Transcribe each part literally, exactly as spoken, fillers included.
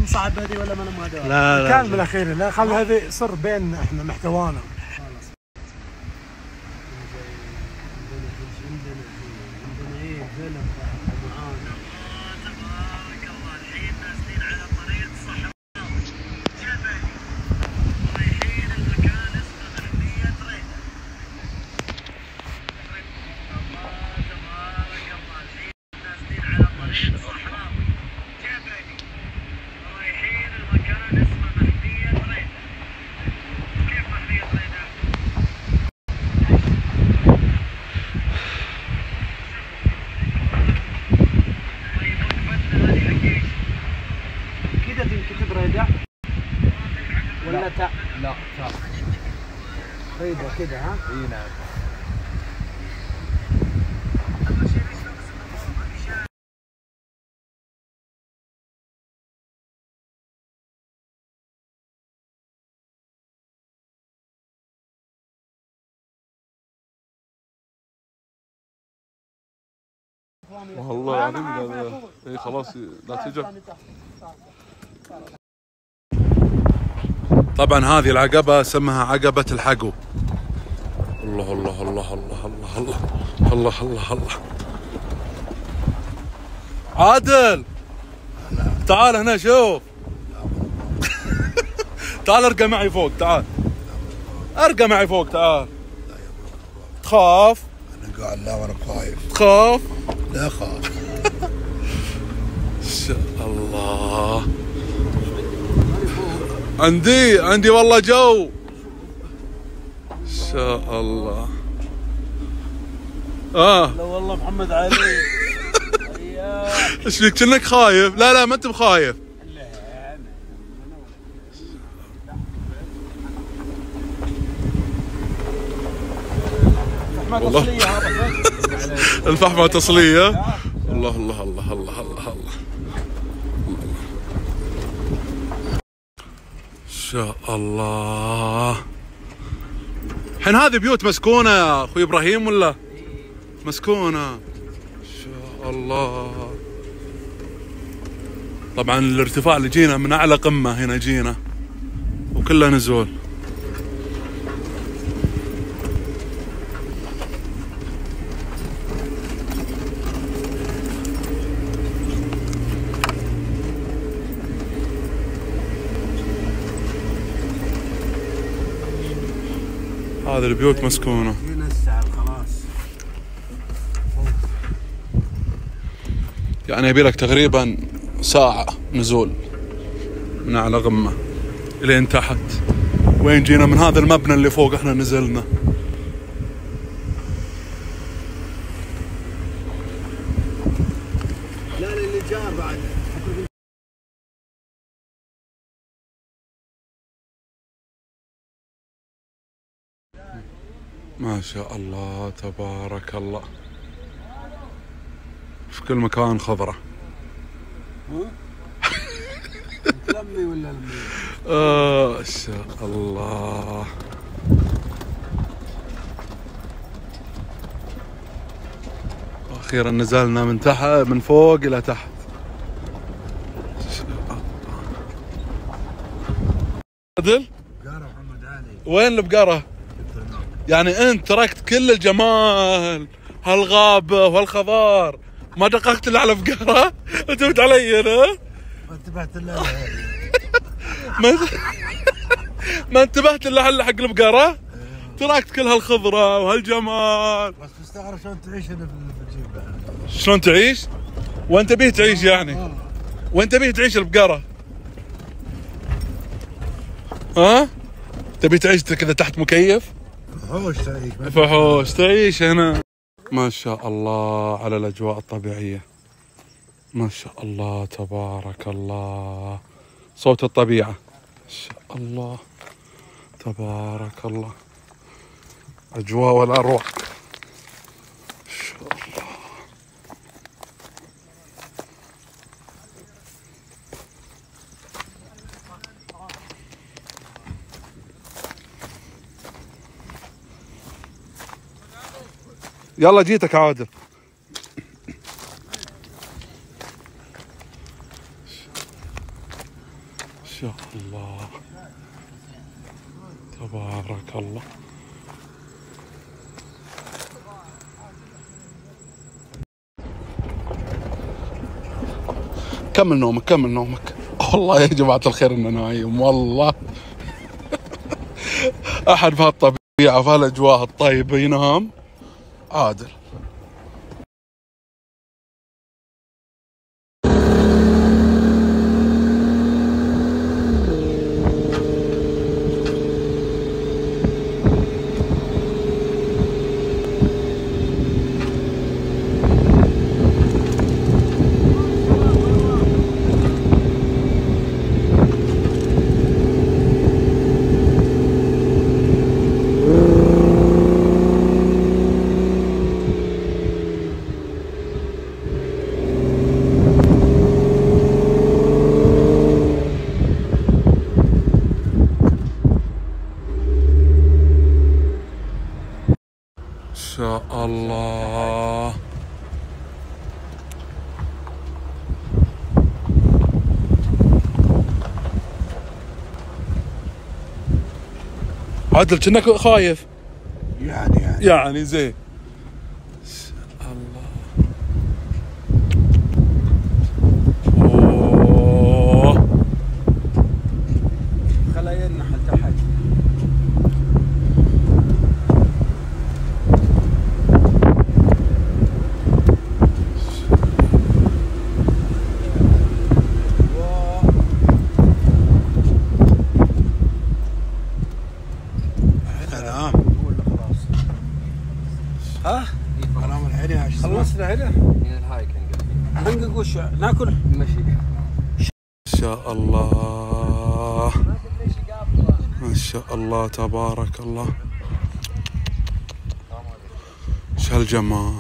صعب هذه ولا ما انا هذول؟ لا لا كان بالاخير لا خلي هذه يصير بين احنا محتوانا. عندنا ايه فيلم معانا. تبارك الله الحين نازلين على طريق صحراوي جبلي رايحين المكان اسمه محمية ريدة. الله تبارك الله الحين نازلين على طريق صحراوي جبلي رايحين المكان اسمه محمية ريدة. كيف محمية ريدة؟ كذا تنكتب ريدة ولا تاء؟ لا تاء ريدة كذا ها؟ اي نعم. والله العظيم لا اي خلاص لا تجي. طبعا هذه العقبة اسمها عقبة الحقو. الله الله الله الله الله الله الله الله الله. عادل تعال هنا شوف. تعال ارقى معي فوق تعال. ارقى معي فوق تعال. تخاف؟ انا قاعد لا وانا خايف. تخاف؟ لا خاف. ان شاء الله. عندي عندي والله جو. ان شاء الله. اه لا والله محمد علي. ايش فيك كأنك خايف؟ لا لا ما انت بخايف. والله الفحمة تصلية. الله الله الله الله الله الله. ان شاء الله. الحين هذه بيوت مسكونة يا اخوي ابراهيم ولا؟ مسكونة. ان شاء الله. طبعا الارتفاع اللي جينا من اعلى قمة هنا جينا وكله نزول. هذه البيوت مسكونة. هنا السعر خلاص. يعني يبي لك تقريبا ساعة نزول من أعلى قمة إلين تحت. وين جينا من هذا المبنى اللي فوق احنا نزلنا. لا لا اللي جاء بعد. ما شاء الله تبارك الله. في كل مكان خضرة. لمي ولا لمي؟ آه ما شاء الله. أخيرا نزلنا من تحت من فوق إلى تحت. عدل؟ بقرة محمد علي. وين البقرة؟ يعني أنت تركت كل الجمال هالغابة وهالخضار ما دققت إلا على بقرة؟ انتبهت علي أنا؟ ما انتبهت الا ما ما انتبهت إلا على حق البقرة؟ تركت كل هالخضرة وهالجمال. بس مستغرب شلون تعيش هنا في الجبل. شلون تعيش؟ وين تبيه تعيش يعني؟ وين تبيه تعيش البقرة؟ ها؟ تبي تعيش كذا تحت مكيف؟ فحوش تعيش. فحوش تعيش هنا. ما شاء الله على الأجواء الطبيعية. ما شاء الله تبارك الله. صوت الطبيعة. ما شاء الله تبارك الله. أجواء والأروع. ما شاء الله. يلا جيتك عادل. الله. كمل نومك كمل نومك. والله يا جماعة الخير إنه نايم والله. أحد بهالطبيعة في هالأجواء الطيبة ينام عادل. ما شاء الله. عادل كأنك خايف. يعني يعني يعني زين. الله. اوه. خليه ينحل تحت. ها؟ حرام الحين يا شو خلصنا هنا؟ من الهايكنج. هنقق وش ناكل؟ نمشي. ما شاء الله. ما شاء الله تبارك الله. شو هالجمال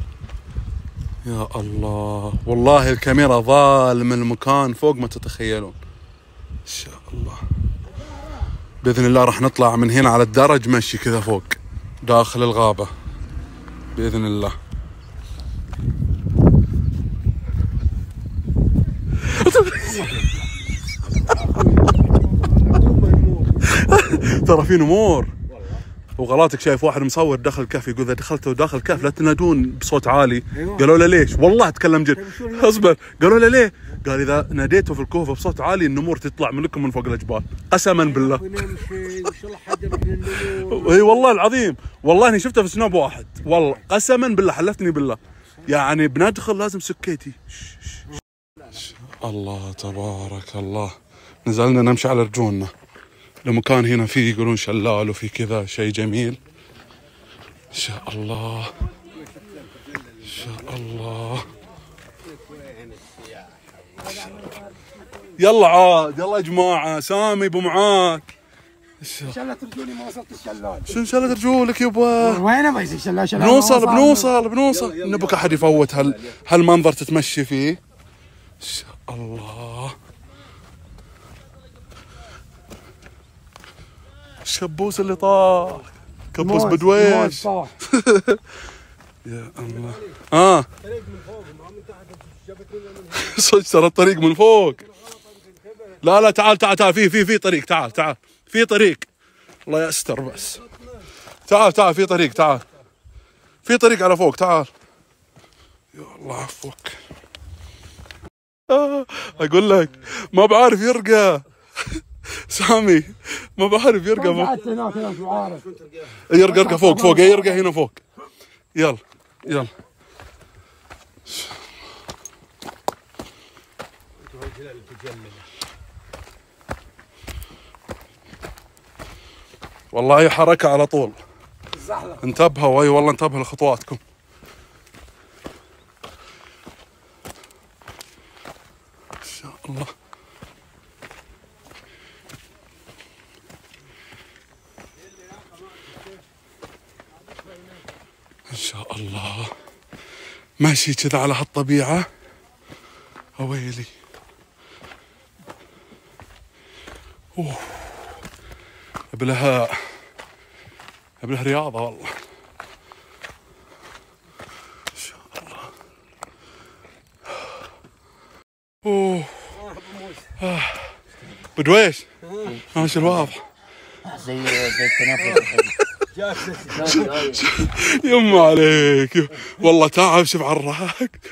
يا الله. والله الكاميرا ظالم المكان فوق ما تتخيلون. ما شاء الله. بإذن الله راح نطلع من هنا على الدرج مشي كذا فوق داخل الغابة بإذن الله. ترى في نمور وغلاتك. شايف واحد مصور داخل الكهف يقول اذا دخلتوا داخل الكهف لا تنادون بصوت عالي. قالوا له ليش؟ والله اتكلم جد. اصبر. قالوا له ليه؟ قال اذا ناديتوا في الكهف بصوت عالي النمور تطلع منكم من فوق الجبال. قسما بالله. اي والله العظيم. والله اني شفته في سناب واحد. والله قسما بالله حلفتني بالله. يعني بندخل لازم سكيتي. الله تبارك الله. نزلنا نمشي على رجولنا. المكان هنا فيه يقولون شلال وفي كذا شيء جميل. ان شاء الله ان شاء الله. يلا عاد يلا يا جماعه. سامي ابو معاذ ان شاء الله ترجوني ما وصلت الشلال. شو ان شاء الله ترجولك يبا. وين ما يصير شلال شلال. بنوصل بنوصل بنوصل. نبك احد يفوت هال هالمنظر تتمشي فيه. ان شاء الله. الشبوس اللي طاح كبوس بدويش. يا الله. اه صدق ترى الطريق من فوق. لا لا تعال تعال تعال في في في طريق. تعال تعال في طريق. الله يستر بس. تعال تعال في طريق. تعال في طريق على فوق. تعال يا الله عفوك. آه اقول لك ما بعرف يرقى. سامي ما بعرف يرقى. ما هناك هناك ما عارف. يرقى يرقى فوق فوق. يرقى هنا فوق. يلا يلا. والله هي حركة على طول. انتبهوا. اي والله انتبهوا لخطواتكم. ان شاء الله. ان شاء الله. ماشي كذا على هالطبيعة. اويلي. اوه ابلها ابلها رياضة والله. ان شاء الله. اوه آه. بدويش ماشي الواضح. زي زي التنفس. يما عليك والله تعب. شوف على الراق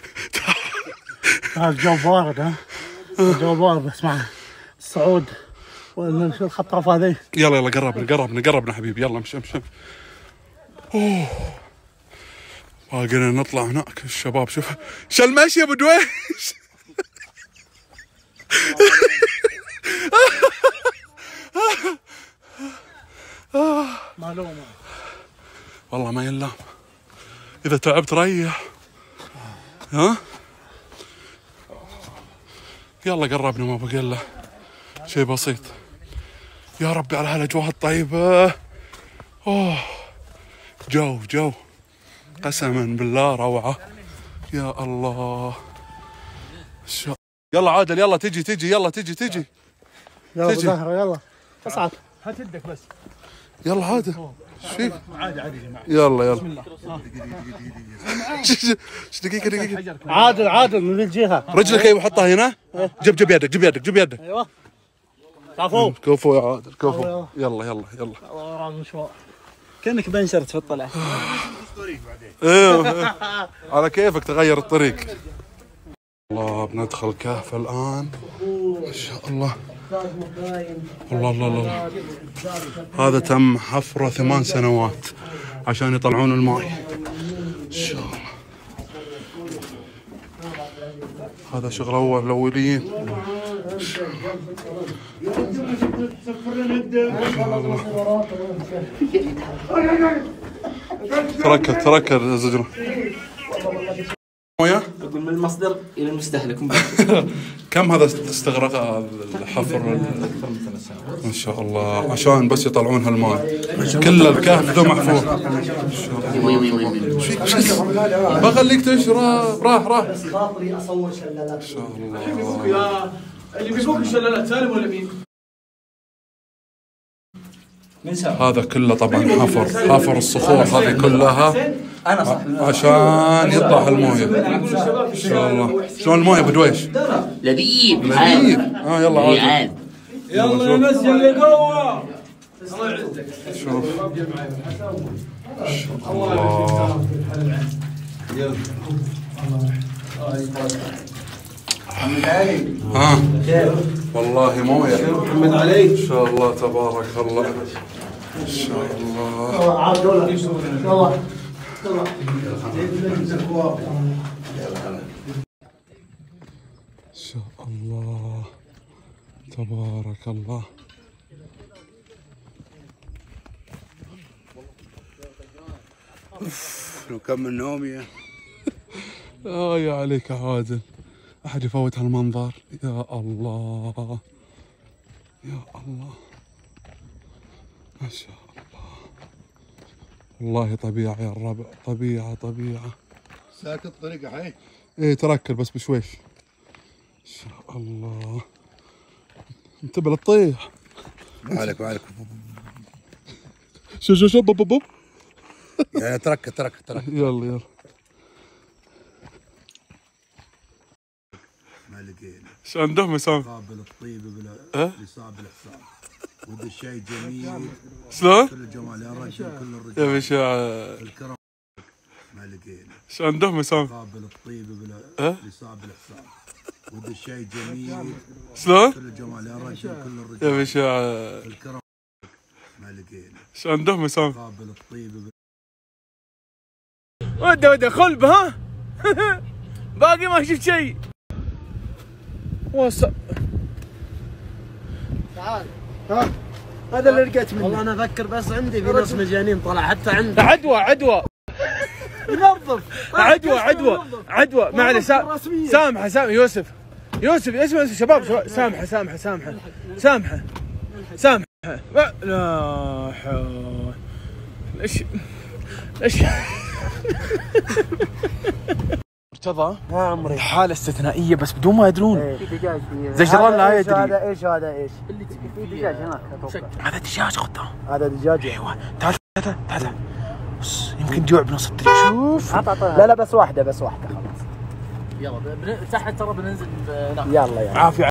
هذا الجو بارد. ها الجو بارد بس مع الصعود والخطافه هذه. يلا يلا قربنا قربنا قربنا حبيبي. يلا امشي امشي. اوه باقينا نطلع هناك. الشباب شوف شو المشي يا ابو دويش. معلومه والله ما يلام. اذا تعبت ريح. ها يلا قربنا ما بقى له شيء بسيط. يا ربي على هالاجواء الطيبه. اوه جو جو قسما بالله روعه. يا الله. شو... يلا عادل يلا تجي تجي يلا تجي تجي يلا تجي. ظهره يلا اصعد. هات يدك بس. يلا عادل ايش فيك؟ عادي عادي يا جماعه. يلا يلا دقيقة دقيقة. عادل عادل من الجهه. رجلك ايوه حطها هنا. جيب جيب يدك جيب يدك جيب يدك. ايوه كفو كفو يا عادل كفو. يلا يلا يلا. والله المشوار كانك بنشرت في الطلع. ايوه على كيفك تغير الطريق. الله بندخل كهف الان ما شاء الله. الله الله الله. هذا تم حفره ثمان سنوات عشان يطلعون الماء ان شاء الله. هذا شغل اول الاوليين. تركز تركز يا زجرة. مويه؟ اقول من المصدر الى المستهلك. كم هذا استغرق الحفر؟ ما شاء الله عشان بس يطلعون هالماء. كل الكهف ذو محفور. بخليك تشرب. راح راح. بس خاطري اصور شلالات. ما شاء الله. اللي بيفوق الشلالات سالم ولا مين؟ هذا كله طبعا حفر حفر الصخور هذه كلها انا صح عشان يطلع المويه. ان شاء الله. شلون المويه بدويش؟ لذيذ لذيذ. اه يلا عادي. يلا يا ناس اللي جوا. الله يعزك. شوف الله. ها والله مويه. محمد علي. ان شاء الله تبارك الله. ان شاء الله. عاد يلا يلا ان شاء الله تبارك الله. نكمل نومي. اه يا عليك يا عادل. احد يفوت هالمنظر. يا الله يا الله ما شاء الله. والله طبيعة يا الربع. طبيعة طبيعة. ساكت الطريق حي. ايه تركل بس بشويش. ان شاء الله. انتبه لا تطيح. ما عليك ما عليك. شو شو شو بوب بوب. يعني ترك ترك ترك. يلا يلا. ما لقينا. ايش عندهم مسام؟ قابل الطيب بلا أه؟ لصعب الاحسان. وذا الشيء جميل. شلون؟ كل الجمال يا رجل كل يا الرجال. باشا الكرم. ما لقينا. ايش عندهم مسام؟ قابل الطيب بلا أه؟ لصعب الاحسان. وذا الشيء جميل. شلون؟ كل الجمال يا رجل كل يا الرجال. باشا الكرم. ما لقينا. ايش عندهم مسام؟ قابل الطيب بلا وده وده خلب ها. باقي ما شفت شيء. وصل. تعال ها هذا اللي لقيت منه. والله انا افكر بس عندي في ناس مجانين طلع حتى عندي. عدوى عدوى ينظف عدوى عدوى عدوى معلش سامحه سامحه يوسف يوسف اسمع اسمع شباب شباب سامحه سامحه سامحه سامحه سامحه لا حول. ليش ليش مرتضى ها عمري. حالة استثنائية بس بدون ما يدرون. في دجاج فيه. زجران لا يدري. هذا ايش هذا ايش؟ في دجاج هناك اتوقع. هذا دجاج خدام. هذا دجاج. ايوه تعال تعال تعال بص يمكن جوع بنص الطريق. شوف لا لا بس واحدة بس واحدة خلاص. يلا تحت ترى بننزل. يلا يلا عافية.